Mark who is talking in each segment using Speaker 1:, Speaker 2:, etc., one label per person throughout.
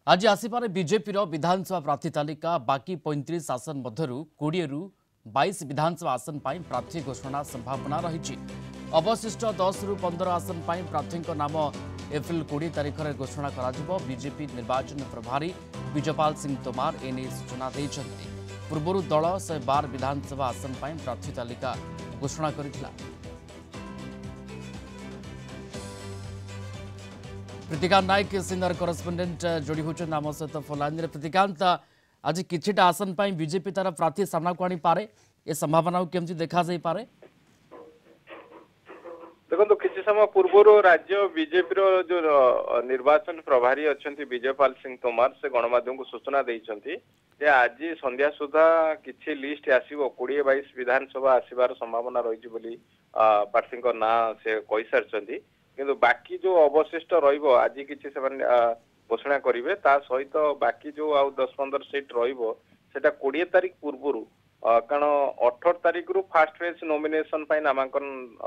Speaker 1: आज आसपारे बीजेपी विधानसभा प्रार्थी तालिका बाकी 35 आसन मध्य 20 रु 22 विधानसभा आसन पर प्रार्थी घोषणा संभावना रही। अवशिष्ट 10 रु 15 आसन पर प्रार्थी नाम एप्रिल 20 तारिख में घोषणा कर बीजेपी निर्वाचन प्रभारी विजयपाल सिंह तोमार एने सूचना देते। पूर्व दल 112 विधानसभा आसन पर प्रार्थी तालिका घोषणा करथिला। प्रतिकांत नायक सीनियर करेस्पोंडेंट जोड़ी होचन नाम सहित फोलाइन। प्रतिकांत आज किछिटा आसन पर बीजेपी तार प्रार्थी सामना को आनी पारे ए संभावना केमती देखा जाई पारे?
Speaker 2: देखो किसी समय पूर्व राज्य बीजेपी जो निर्वाचन प्रभारी अच्छा विजयपाल सिंह तोमार से गणमाध्यम को सूचना देइछंती जे आज संध्या सुधा किछि लिस्ट आसीबो 20-22 विधानसभा आसीबार संभावना रही बोली प्रार्थी ना से कहि सारछंती। किंतु बाकी जो अवशिष्ट रहिबो आज किछि घोषणा करिवे ता सहित बाकी जो आ 10-15 सीट रहिबो सेटा 20 तारिख पूर्वरु कारण 18 तारिख रु फास्ट फेज नॉमिनेशन पय नामांकन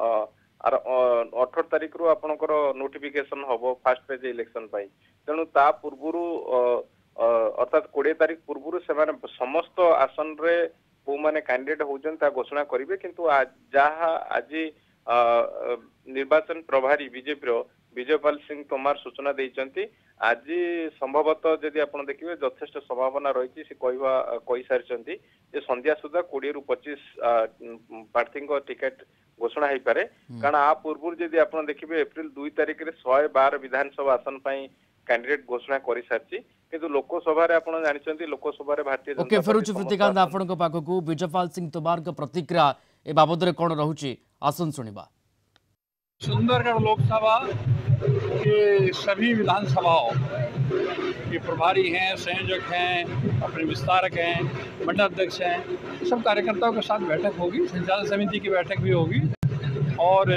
Speaker 2: 18 तारिख रु आपनकर नोटिफिकेशन हबो फास्ट फेज इलेक्शन पय। तेनु ता पूर्वरु अर्थात 20 तारिख पूर्वरु से समस्त आसन रे को माने कैंडिडेट होजन ता घोषणा करिवे। किंतु आज जहा आज निर्वाचन प्रभारी बीजेपी विजयपाल सिंह तोमार सूचना देइचंती आज संभवतः जदि आपण देखिबे यथेष्ट संभावना रही कही सारिचंती जे संध्या सुधा 20 रु 25 प्रार्थी टिकेट घोषणा हो पारे। कारण आ पूर्व जदि आपण देखिबे एप्रिल 2 तारिख रे 112 विधानसभा आसन पई कैंडिडेट घोषणा करि सारची। किंतु लोकसभा रे आपण जानिचंती लोकसभा रे भारतीय जनता
Speaker 1: ओके फेरुची प्रतिकांत आपण को पाखकू विजयपाल सिंह तोमार को प्रतिक्रिया ए बाबद रे कोन रहूची आसन सुनिबा।
Speaker 3: सुंदरगढ़ लोकसभा के सभी विधानसभाओं के प्रभारी हैं, संयोजक हैं, अपने विस्तारक हैं, मंडल अध्यक्ष हैं, सब कार्यकर्ताओं के साथ बैठक होगी। संचालन समिति की बैठक भी होगी और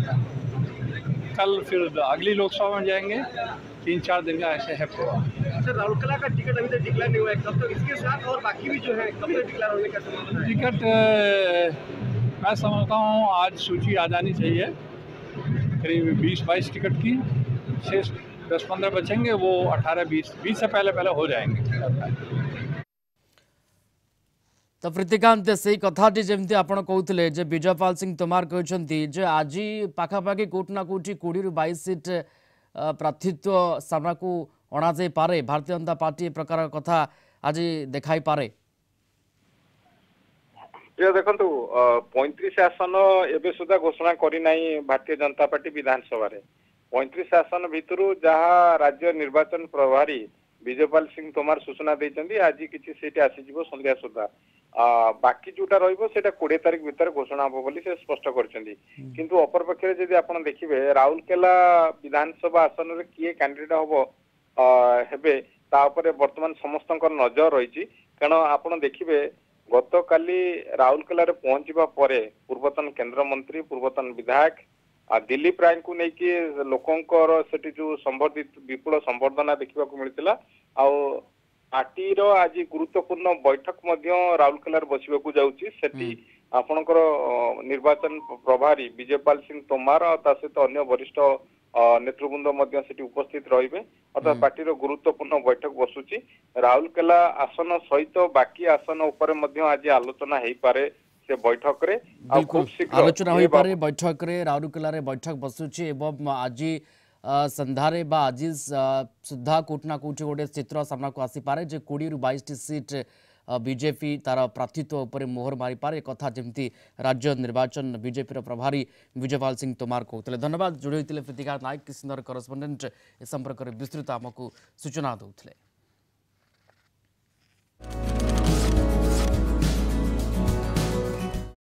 Speaker 3: कल फिर अगली लोकसभा में जाएंगे। 3-4 दिन का ऐसे है प्रोग्राम।
Speaker 4: सर राउरकेला का टिकट अभी तक डिक्लेयर नहीं हुआ है, कब तक इसके साथ और बाकी भी जो है कब तक डिक्लेयर होने का संभावना है?
Speaker 3: टिकट मैं समझता हूँ आज सूची आ जानी चाहिए करीब 20-22 टिकट की। शेष 10-15 बचेंगे वो 18-20 से पहले हो जाएंगे।
Speaker 1: तो प्रतिकांत से कथाटी जमी आप कहते जे विजयपाल सिंह तोमार कहते आज पाखापाखि कोटना कोटी 20 रु 22 सीट प्रार्थित्व सामना को अणा जाई पारे। भारतीय जनता पार्टी प्रकार कथा आज देखाई पारे।
Speaker 2: देखो 35 आसन एवं सुधा घोषणा करना भारतीय जनता पार्टी विधानसभा 35 आसन भितर जहाँ राज्य निर्वाचन प्रभारी विजयपाल सिंह तोमार सूचना देते आज किसी सीट आसीज संध्या सुधा बाकी जोटा रहा 20 तारिख भितर घोषणा हम बोली से स्पष्ट किंतु अपरपक्ष जदि आप देखिए राउरकेला विधानसभा आसन में किए कैंडिडेट हम हेबे वर्तमान समस्त नजर रही। कारण आप देखिए गत काली राउरकेला पहुंचवा परे पूर्वतन केंद्र मंत्री पूर्वतन विधायक दिलीप राय को लेकिन लोकंकर सेठी जो संबर्धित विपुल संबर्धना देखा मिलता। पार्टी आज गुरुत्वपूर्ण बैठक राउरकेला बसवाक जाऊँगी। आपणकर निर्वाचन प्रभारी विजयपाल सिंह तोमार सहित अन्य वरिष्ठ नेतृवृंद उपस्थित रहिबे। अर्थात पार्टी गुरुत्वपूर्ण बैठक बसुची। राउरकेला आसन सहित बाकी आसन उपर आज आलोचना हो पारे से बैठक रे
Speaker 1: खूब शीघ्र आलोचना हो पारे बैठक रे राउरकेला रे बैठक बसुची एवं आज संधारे बा आज सुधा कोटना कोटी गोटे चित्र सामना को आसी पारे जे 20 रु 22 सीट बीजेपी तार प्रार्थित्व उपर मोहर मारी पारे कथा जमती राज्य निर्वाचन बीजेपी प्रभारी विजयपाल सिंह तोमार कहते। धन्यवाद जोड़ी होते प्रतिकांत नायक सीनियर करेस्पोंडेंट ए संपर्क में विस्तृत आमको सूचना देते।